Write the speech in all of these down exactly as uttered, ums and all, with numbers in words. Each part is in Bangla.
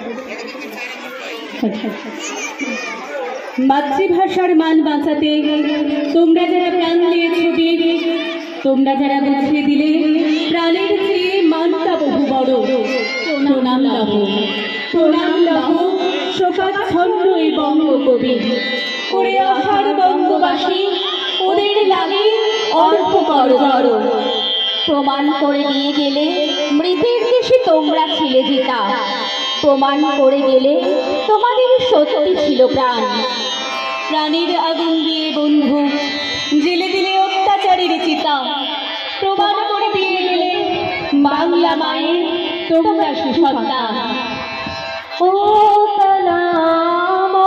মাতৃভাষার মান বাঁচাতে তোমরা যারা প্রাণ দিয়েছো বীর, তোমরা যারা বুঝিয়ে দিলে প্রাণের চেয়ে মানটা বহু বড়, প্রণাম লাভ প্রণাম লাভ শোকাচ্ছন্ন এই বঙ্গকবি। করে আসার বঙ্গবাসী ওদের লাগে অর্থ কর জড়। প্রমাণ করে দিয়ে গেলে মৃতের দেশে তোমরা ছিলে জিতা, প্রমাণ করে গেলে তোমাদের সত্যি ছিল প্রাণ। প্রাণের আগুন দিয়ে বন্ধু জেলে দিলে অত্যাচারের চিতা, প্রমাণ করে দিয়ে গেলে বাংলা মায়ের তোমরা সুসন্তান। ও সালাম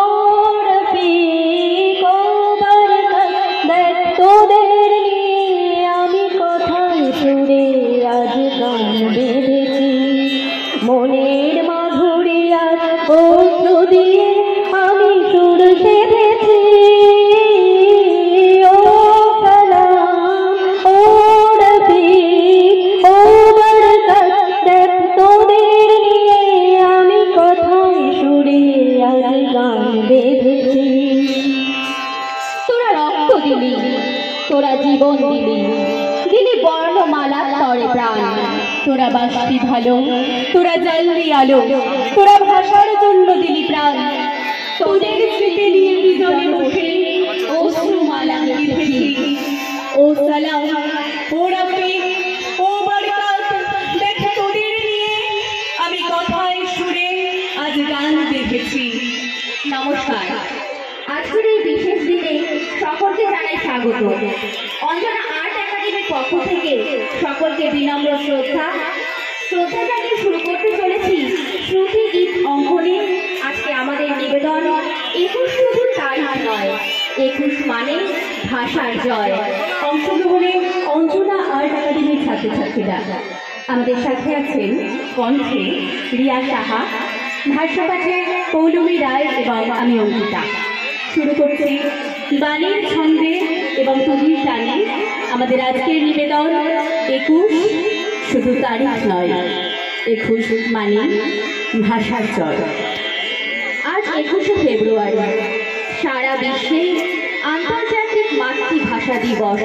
দেখ তোদের নিয়ে আমি কোথায় সুরে আজ গান বেঁধেছি, মনের মাধুরীর অশ্রু দিয়ে আমি সুর সেধেছি। ও সালাম ও রফিক ও বরকত দেখ তোদের নিয়ে আমি কোথায় সুরে আজ গান বেঁধেছি। তোরা রক্ত দিলি, তোরা জীবন দিলি, দিলি বর্ণমালার তরে প্রাণ। তোরা বাঁচতি ভালো, তোরা জ্বাললি আলো, তোরা ভাষার জন্য দিলি প্রাণ। তোদের স্মৃতি নিয়ে বিজনে বসে অশ্রুমালা লিখেছি। ও সালাম ও রফিক ও বরকত দেখ তোদের নিয়ে আমি কথায় সুরে আজ গান দেখেছি। নমস্কার। আজকের এই বিশেষ দিনে সকলকে জানাই স্বাগত। অঞ্জনা আর্ট একাডেমির পক্ষ থেকে সকলকে বিনম্র শ্রদ্ধা শ্রদ্ধা জানিয়ে শুরু করতে চলেছি শ্রুতি গীত অঙ্কনে। আজকে আমাদের নিবেদন একুশ শুধু তারিখ নয়, একুশ মানে ভাষার জয়। অংশগ্রহণে অঞ্জনা আর্ট একাডেমির ছাত্রছাত্রীরা। আমাদের সাথে আছেন কণ্ঠে রিয়া সাহা, ভাষ্যপাঠে পৌলমী রায় এবং আমি অঙ্কিতা। শুরু করছি বাণীর ছন্দে এবং তুলির টানে আমাদের আজকের নিবেদন একুশ শুধু তারিখ নয়, একুশ মানে ভাষার জয়। আজ একুশে ফেব্রুয়ারি, সারা বিশ্বে আন্তর্জাতিক মাতৃভাষা দিবস।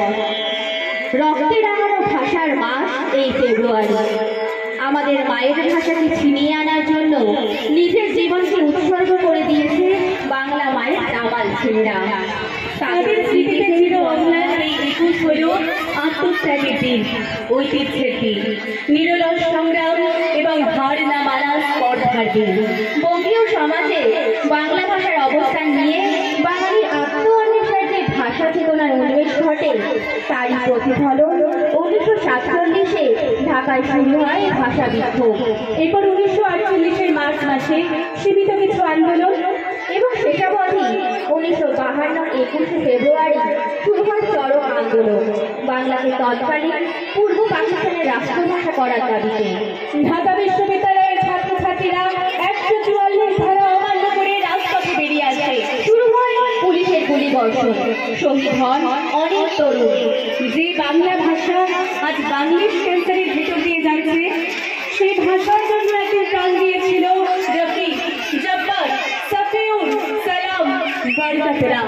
রক্তে রাঙানো ভাষার মাস এই ফেব্রুয়ারি। আমাদের মায়ের ভাষাকে ছিনিয়ে আনার জন্য নিজের জীবনকে উৎসর্গ করে দিয়েছে বাংলা মায়ের দামাল ছেলেরা। তাদের স্মৃতিতে ছিল অম্লান এই একুশ হল আত্মত্যাগের দিন, ঐতিহ্যের দিন, নিরলস সংগ্রাম এবং হার না মানা স্পর্ধার দিন। বঙ্গীয় সমাজে বাংলা ভাষার অবস্থান নিয়ে বাঙালির আত্ম অন্বেষার যে ভাষা চেতনার উন্মেষ ঘটে তারই প্রতিফলন উনিশশো সাতচল্লিশে ঢাকায় শুরু হয় ভাষা বিক্ষোভ। এরপর উনিশশো আটচল্লিশের মার্চ মাসে সীমিত কিছু আন্দোলন এবং শেষাবধি উনিশশো বাহান্ন একুশে ফেব্রুয়ারি শুরু হয় চরম আন্দোলন বাংলাকে তৎকালীন পূর্ব পাকিস্তানের রাষ্ট্রভাষা করার দাবিতে। ঢাকা বিশ্ববিদ্যালয়ের ছাত্রছাত্রীরা একশো চুয়াল্লিশ ধারা অমান্য করে রাজপথে বেরিয়ে আসে। শুরু হয় পুলিশের গুলিবর্ষণ, শহীদ হন অনেক তরুণ। যে বাংলা ভাষা আজ বাংলিশ ক্যান্সারের ভিতর দিয়ে যাচ্ছে, সেই ভাষার জন্য একদিন প্রাণ দিয়েছিল রফিক, জব্বার, সফিউল, সালাম, বরকতরা।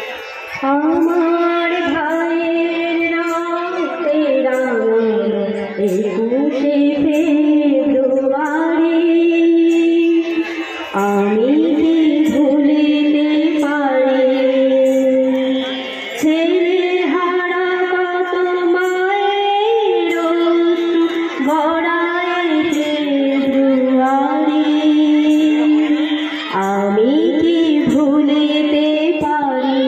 আমার ভাইয়ের নাম তেরা একুশে ফেব্রুয়ারি, আমি কি ভুলিতে পারি ছেলে হারা কত মায়ের ভরায় ফেব্রুয়ারি, আমি কি ভুলিতে পারি।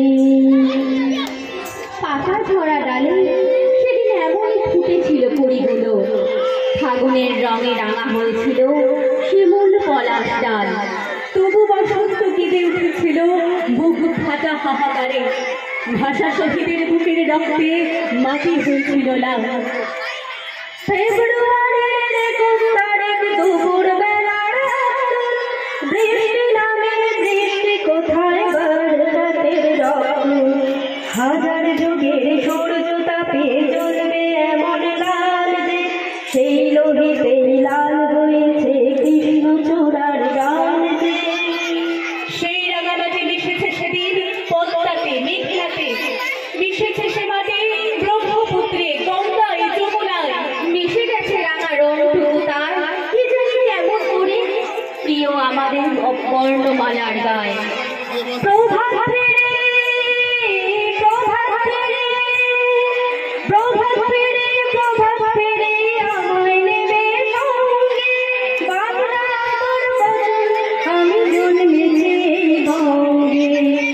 পাতা ঝরা ডালে সেদিন এমনই ফুটেছিল কুড়িগুলো, ফাগুনের রঙে রাঙা হয়েছিল শিমুল পলাশ ডাল। তবু বসন্ত কেঁদে উঠেছিল বুক ফাটা হাহাকারে, ভাষা শহীদের বুকের রক্তে মাটি হয়েছিল লাল। ফেব্রুয়ারির একুশ তারিখ দুপুর বেলার বৃষ্টি নামে বৃষ্টি কোথায় বরকতের রক্ত, হাজার যুগের সূর্য তাপে জ্বলবে এমন লাল যে সেই লোহিতে লাল হয়েছে কৃষ্ণচূড়ার আমাদের বর্ণমালার গায়। প্রভাত ফেরে প্রভাত ফেরে প্রভাত ফেরে প্রভাত ফেরে আমায় নেবে সঙ্গে, বাংলা আমার বচন আমি জন্মেছি বঙ্গে।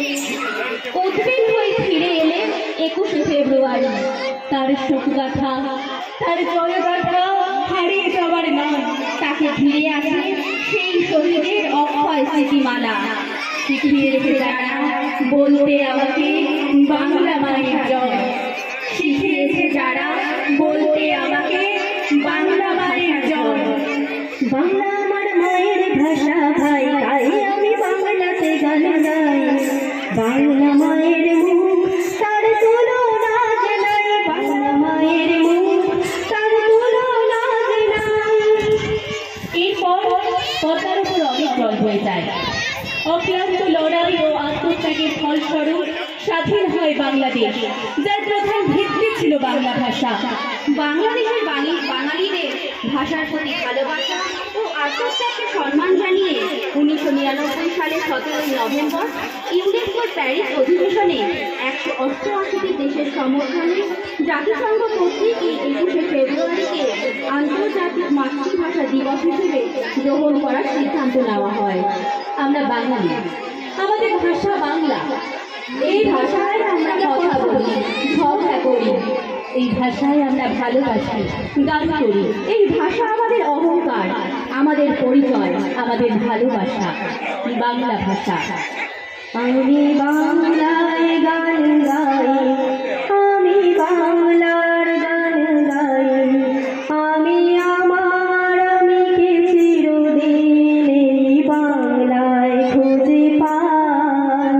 উদ্ভিদ হয়ে ফিরে এলেন একুশে ফেব্রুয়ারি, তার শোকগাথা, তার জয়গাথা, হারিয়ে যাওয়ার নাম, তাকে ঘিরে আসে সেই শহীদের অক্ষয় স্মৃতিমালা। শিখিয়ে রেখে যারা বলতে আমাকে বাংলা মায়ের জয়, শিখিয়েছে যারা বলতে আমাকে বাংলা মায়ের জয়। বাংলা আমার মায়ের ভাষা ভাই, তাই আমি বাংলাতে গান গাই। বাংলা মায়ের মুখ তার তুলনা যে নাই, বাংলা মায়ের মুখ তার তুলনা যে নাই। এরপর পদ্মার উপর অনেক জল হয়ে যায়। অক্লান্ত লড়াই ও আত্মত্যাগের ফলস্বরূপ স্বাধীন হয় বাংলাদেশ, যার প্রধান ভিত্তি ছিল বাংলা ভাষা। বাংলাদেশের বাঙালিদের ভাষার প্রতি ভালোবাসা ও আত্মত্যাগকে সম্মান জানিয়ে উনিশশো নিরানব্বই সালের সতেরোই নভেম্বর ইউনেস্কোর প্যারিস অধিবেশনে একশো অষ্টআশিটি দেশের সমর্থনে জাতিসংঘ কর্তৃক এই একুশে ফেব্রুয়ারিকে আন্তর্জাতিক মাতৃভাষা দিবস হিসেবে গ্রহণ করার সিদ্ধান্ত নেওয়া হয়। আমরা বাঙালি, আমাদের ভাষা বাংলা। এই ভাষায় আমরা কথা বলি, ঝগড়া করি, এই ভাষায় আমরা ভালোবাসি, গান করি। এই ভাষা আমাদের অহংকার, আমাদের পরিচয়, আমাদের ভালোবাসা, বাংলা ভাষা। আমি বাংলায় গান গাই, আমি বাংলার গান গাই, আমি আমার আমিকে চিরদিন এই বাংলায় খুঁজে পাই।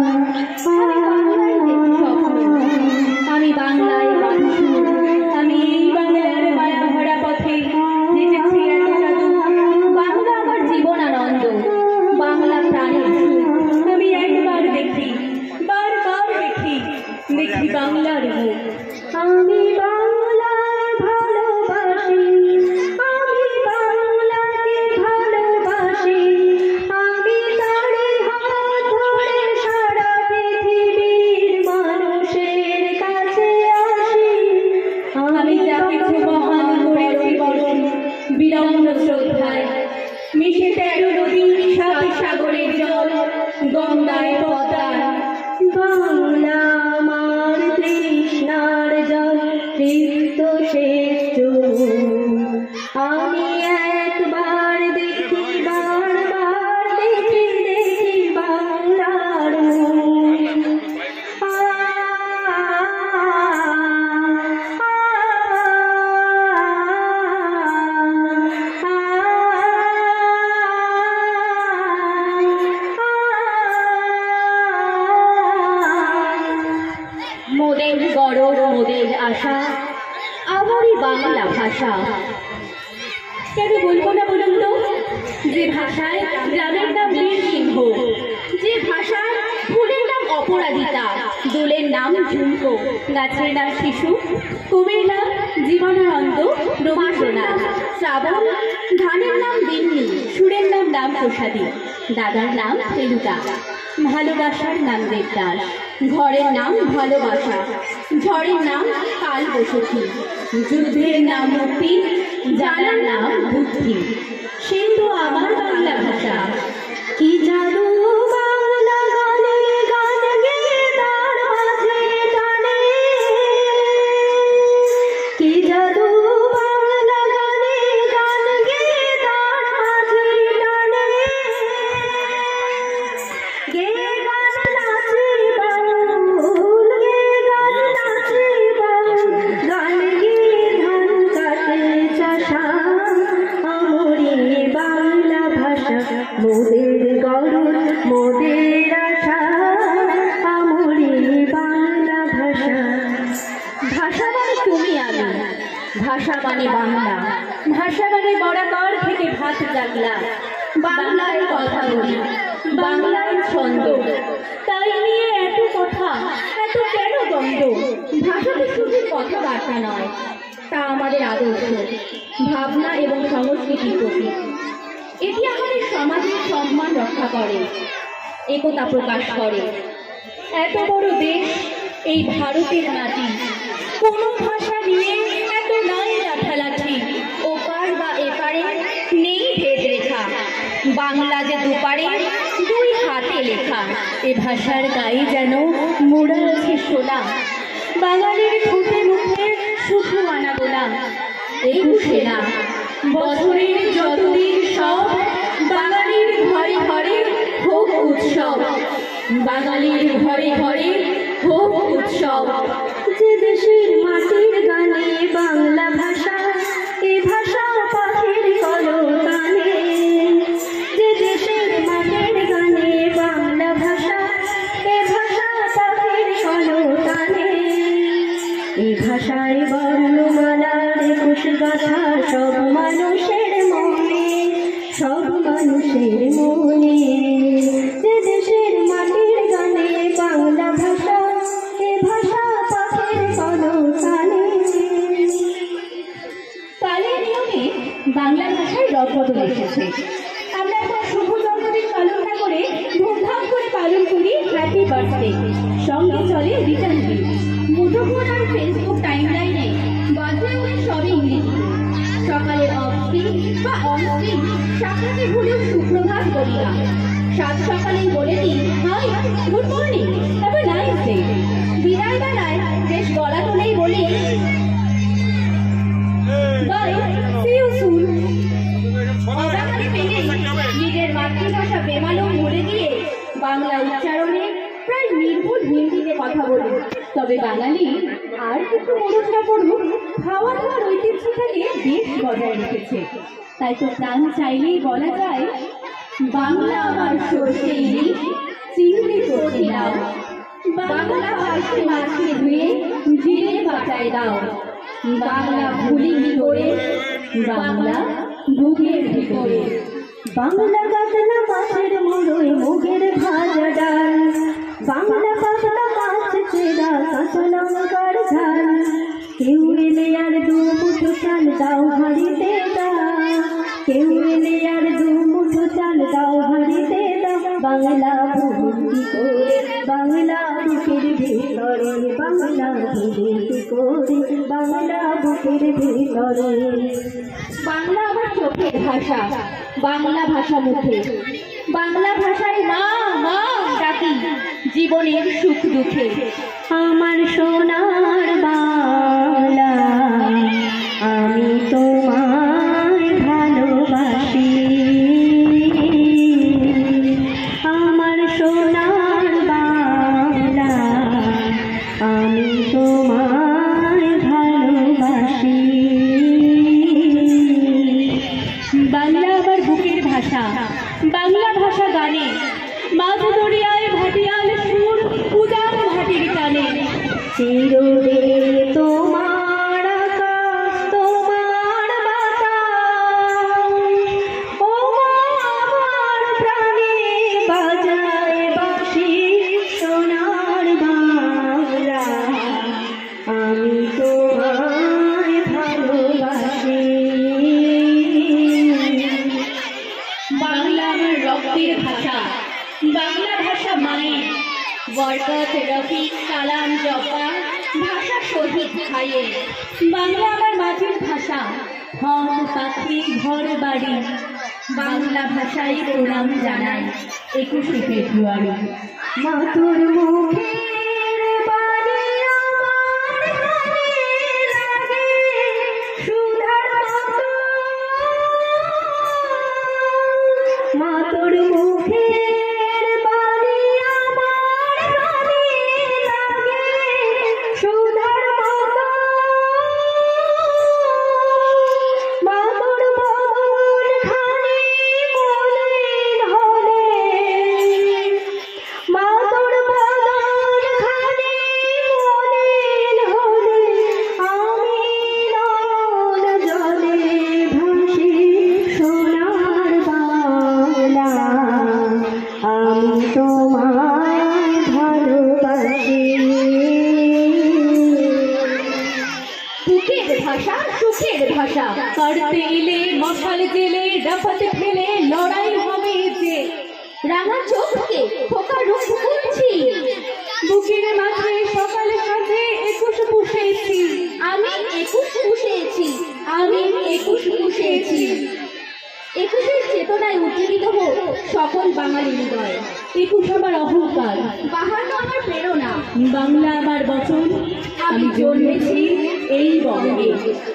আমি বাংলায় মানুষ, আমি এই বাংলার মায়া ভরা পথে হেঁটেছি এত জাদু। বাংলা আমার জীবন আনন্দ, বাংলা প্রাণের সুখ। আমি একবার দেখি, বারবার দেখি, দেখি বাংলার মুখ। আমি বাংলায় ভালোবাসি, আমি বাংলাকে ভালোবাসি, আমি তারে হাত ধরে সারা পৃথিবীর মানুষের কাছে আসি। আমি যা কিছু মহান করেছি বরং বিনম্র শ্রদ্ধায়, মিশে তেরো নদী সাত সাগরের জল, গঙ্গায় পদ্মায়। বাংলা আমার তৃষ্ণার জল, তৃপ্ত শ্রেষ্ঠ। আমি একবার দেখি, বারবার দেখি, দেখি বাংলার মুখ। আ মোদের গরব, মোদের আশা, আমারই বাংলা ভাষা। কেন বলবো না বলুন তো? যে ভাষায় গ্রামের নাম বীর সিংহ, যে ভাষায় ফুলের নাম অপরাজিতা, দোলের নাম ঝুমকো, গাছের নাম শিশু, কবির নাম জীবনানন্দ রবীন্দ্রনাথ, শ্রাবণ, ধানের নাম দিন্নি, সুরের নাম রাম প্রসাদী, দাদার নাম ফেলুদা, ভালোবাসার নাম দেবদাস, ঘরের নাম ভালোবাসা, ঝড়ের নাম কাল বসতি, যুদ্ধের নাম মুক্তি, জানার নাম বুদ্ধি। সে তো আমার বাংলা ভাষা। কি জাদু বাংলা গানে, গান গেয়ে তার মাঝে টানে। কি জাদু বাংলা গানে, গান গেয়ে তার মাঝে টানে। গে গান নাচে বাউল, গে গান নাচে বাউল, গান গেয়ে ধান কাটে চাষা। আমরি বাংলা ভাষা, মোদের গরল, মোদের আশা, আমরি বাংলা ভাষা। ভাষা মানে তুমি আমি, ভাষা মানে বাংলা, ভাষা মানে বরাবর থেকে ভাত জাগলা। বাংলায় কথা বলি, বাংলায় ছন্দ, তাই নিয়ে এত কথা, এত কেন দ্বন্দ্ব? ভাষা তো শুধু কথাবার্তা নয়, তা আমাদের আদর্শ, ভাবনা এবং সংস্কৃতির প্রতীক। এটি আমাদের সমাজের সম্মান রক্ষা করে, একতা প্রকাশ করে। এত বড় দেশ এই ভারতের মাটি, কোনো ভাষা নিয়ে এত নাই লাঠালাঠি। ওপার বা এপারে নেই ভেদ রেখা, বাংলা যে দুপারে দুই হাতে লেখা। এ ভাষার গায়ে যেন মোড়া আছে সোনা, বাঙালির ঠোঁটে মুখে শুধু আনাগোনা। একুশে না বছরের যতদিন সব বাঙালির ঘরে ঘরে হোক উৎসব, বাঙালির ঘরে ঘরে হোক উৎসব। যে দেশের মাটির গানে বাংলা ভাষা, এ ভাষা পাখির কলতানে। যে দেশের মাটির গানে বাংলা ভাষা, এ ভাষা পাখির কলতানে। এ ভাষায় বর্ণমালার একুশ গাথা সব মানুষের মনে, সব মানুষের মনে। যে দেশের মাটির গানে বাংলা ভাষা, এ ভাষা পাখির কলতানে। কালের নিয়মে বাংলা ভাষায় রদবদল এসেছে। আমরা এখন শুভ জন্মদিন পালন না করে ধুমধাম করে পালন করি হ্যাপি বার্থডে, সঙ্গে চলে রিটার্ন গিফট। মুঠোফোন আর ফেসবুক টাইমলাইনে বার্থডে উইশ সবই ইংরেজিতে। সকালে অফস্ক্রিন বা অনস্ক্রিন সাক্ষাতে ভুলেও সুপ্রভাত বলি না, সাত সকালেই বলে দিই hi, good morning, have a nice day. বিদায় বেলায় বেশ গলা তুলেই বলি বাই, সি ইউ সুন। অবাঙালি পেলে নিজের মাতৃভাষা বেমালুম ভুলে গিয়ে বাংলা উচ্চারণে প্রায় নির্ভুল হিন্দিতে কথা বলি। তবে বাঙালি আর কিছু মরুক না পড়ুক, খাওয়া দাওয়ার ঐতিহ্যটাকে বেশ বজায় রেখেছে। তাই তো প্রাণ চাইলেই বলা যায়, বাংলা আমার সর্ষে ইলিশ, চিংড়ি কচি নাও, বাংলা পাশে মাছিয়ে ধুয়ে জিরে বাটায় দাও। বাংলা ভুলি কি করে, বাংলা বুকের ভিতরে। বাংলা কাতলা মাছের মুড়োয় মুগের ভাজা ডাল, বাংলা পাতলা মাছ চেরা কাঁচা লঙ্কার ঝাল। কেউ এলে আর দু মুঠো চাল দাও হাঁড়িতে দাও, কেউ এলে আর দু মুঠো চাল দাও হাঁড়িতে দাও। বাংলা ভুলি করে, বাংলা বুকের ভিতরে, বাংলা ভুলি করে, বাংলা বুকের ভিতরে। বাংলা আমার চোখের ভাষা, বাংলা ভাষা মুখে। বাংলা ভাষায় মা মা ডাকি জীবনের সুখ দুঃখে। আমার সোনার বাংলা, আমি তোমায় ভালোবাসি। আমার সোনার বাংলা, আমি তোমায় ভালোবাসি। বাংলা আমার বুকের ভাষা, বাংলা ভাষা গানে মাঝ দরিয়ায় ভাটিয়াল সুর উদার ভাটির টানে। চিরদিন তোমার আকাশ, তোমার বাতাস, ও মা আমার প্রাণে বাজায় বাঁশি। সোনার বাংলা, আমি তোমায় ভালোবাসি। বাংলা আমার রক্তের ভাষা, বাংলা ভাষা মায়ের। বরকত রফিক সালাম জব্বার ভাষা শহীদ ভাইয়ের। বাংলা আমার মাটির ভাষা, হম পাখি ঘর বাড়ি। বাংলা ভাষায় প্রণাম জানাই একুশে ফেব্রুয়ারি। মাতুর মুখের বাণী আমার কানে লাগে সুধার মতো। মাতুর মুখের বাণী আমার কানে লাগে সুধার মতো। মাতুর বদন খানি মলিন হলে, মাতুর বদন খানি মলিন হলে, আমি নয়ন জলে ভাসি। সোনার বাংলা, আমি তোমায় ভালোবাসি। বুকের ভাষা, সুখের ভাষা, কাটতে এলে মশাল জেলে ডাফাতে ফেলে লড়াই হবে যে। রাঙা চোখকে খোকা রূপ করছি, বুকের মাঝে সকালে সাথে একুশ পুষেছি। আমি একুশ পুষেছি, আমি একুশ পুষেছি। একুশের চেতনায় উজ্জীবিত হোক সকল বাঙালি হৃদয়। একুশ আমার অহংকার, বাহান্ন আমার প্রেরণা, বাংলা আমার বচন। আমি জন্মেছি এই বঙ্গে।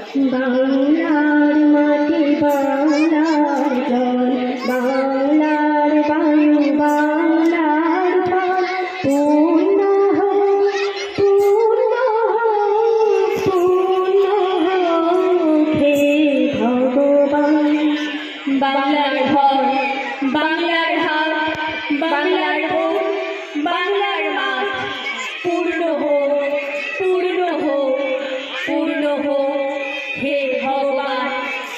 বাংলার মাটি, বাংলার জল, বাংলার বায়ু, বাংলার ফল, পূর্ণ হোক, পূর্ণ হোক, পূর্ণ হোক হে ভগবান। বাংলার ঘর, বাংলার হাট, বাংলার হোক, বাংলার মাঠ, পূর্ণ হোক, পূর্ণ হোক, পূর্ণ হোক হে ভগবান।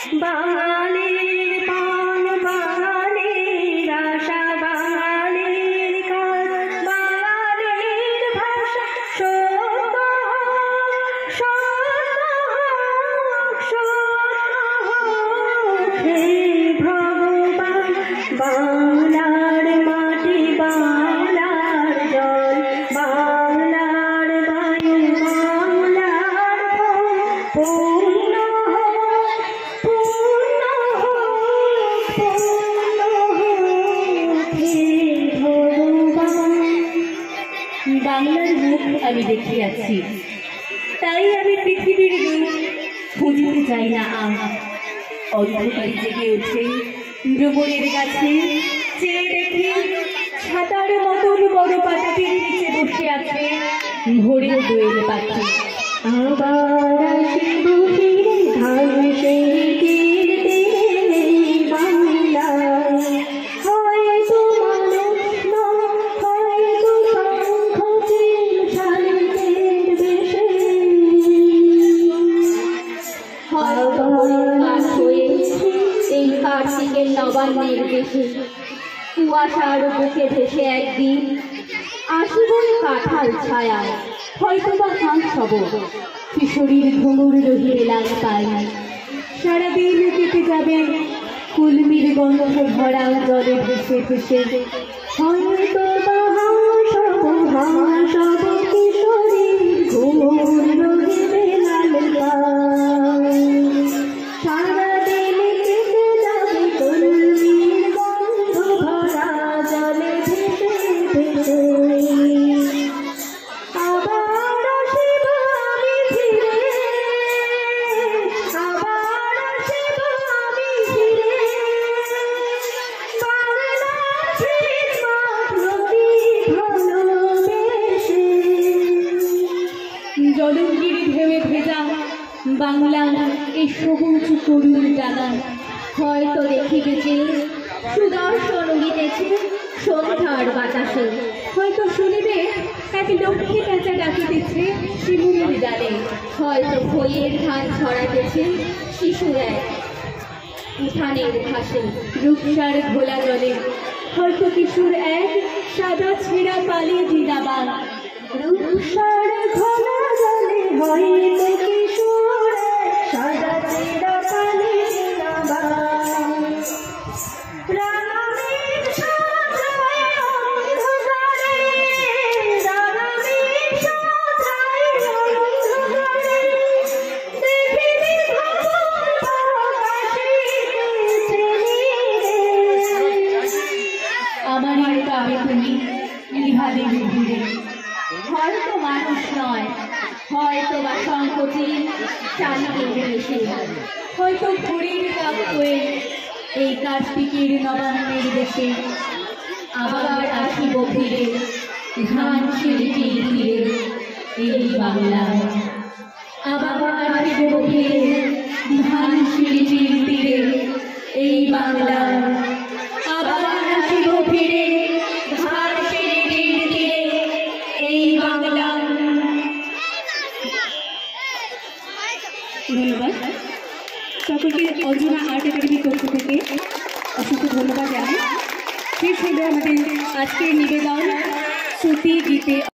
বাঙালির প্রাণ, বাঙালির আশা, বাঙালির কাজ, বাঙালির ভাষা, সত্য হোক, সত্য হোক, সত্য হোক হে ভগবান। বাংলার মাটি, বাংলার জল, বাংলার বায়ু, বাংলার ফল, পূর্ণ হোক, পূর্ণ হোক, পূর্ণ হোক হে ভগবান। বাংলার মুখ আমি দেখিয়াছি, তাই আমি পৃথিবীর রূপ খুঁজিতে চাই না আজ। অন্ধকারে জেগে ওঠে ডুবুরের গাছে, চেয়ে দেখি ছাতার মতন বড় পাতাটির নিচে বসে আছে ভোরের দোয়েল পাখি। আবার আসিব ফিরে ধান সেই তীর তীরে বাংলায়, হয়তো মানুষ নয়, হয়তো শঙ্খচিল শালিকের বেশে। হয়তো কাঠ হয়েছি এই কার্তিকের নবান্নের দেশে। কুয়াশার বুকে ভেসে একদিন আসিব কাঁঠাল ছায়ায়। হয়তো বা হাঁস হব কিশোরীর ঘুঙুর রহিয়ে লাল পাই। সারাদিন কেটে যাবে কুলমির গন্ধ ভরা জলে ভেসে ভেসে। হয়তো বা হাঁস হব, হাঁস হব কিশোরীর ঘুঙুর রহিবে লাল পাই। সারাদিন কেটে যাবে কুলমির গন্ধ ভরা জলে ভেসে ভেসে। আবার আসিব আমি ফিরে, আবার আসিব আমি ফিরে, বাংলার ফির মাঠ নদী ভালোবেসে। জলঙ্গির ঢেউয়ে ভেজা বাংলা এই সবুজ তরুণ ডানা। হয়তো দেখিবে যে সুদর্শন উড়িতেছে সন্ধ্যার বাতাসে। হয়তো শুনিবে এক লক্ষ্মী কাঁচা ডাকিতেছে শিমুলের ডালে। হয়তো ভইয়ের ধান ছড়াতেছে শিশু এক উঠানের ঘাসে। রূপসার ঘোলা জলে হয়তো কিশোর এক সাদা ছেঁড়া পালে জিনাবা। রূপসার ঘোলা জলে হইতে কিশোর সাদা ছেঁড়া পালে জিনাবা। রাঙামেঘ সাঁতরায় অন্ধকারে, রাঙামেঘ সাঁতরায় অন্ধকারে, দেখিবি ভবন আকাশিতে নীরে। আমার কাবে তুমি ইহাদের ঘুরে। হয়তো মানুষ নয়, হয়তো বা সংকোচিল চালিকের বেশে। হয়তো ঘুরির কাপ হয়ে এই কার্তিকের নবান্নের দেশে। আবার আসিব ফিরে ধান শিল্পীর তীরে এই বাংলা। আবার আসিব ফিরে ধান শিল্পীর তীরে এই বাংলা। আবার আসিব ফিরে ধান শিল্পীর তীরে এই বাংলা। ধন্যবাদ সকলকে। অঞ্জনা আর্ট একাডেমির পক্ষ থেকে অসংখ্য ধন্যবাদ জানাই। শেষ হলো আমাদের আজকের নিবেদন শ্রুতি গীতে।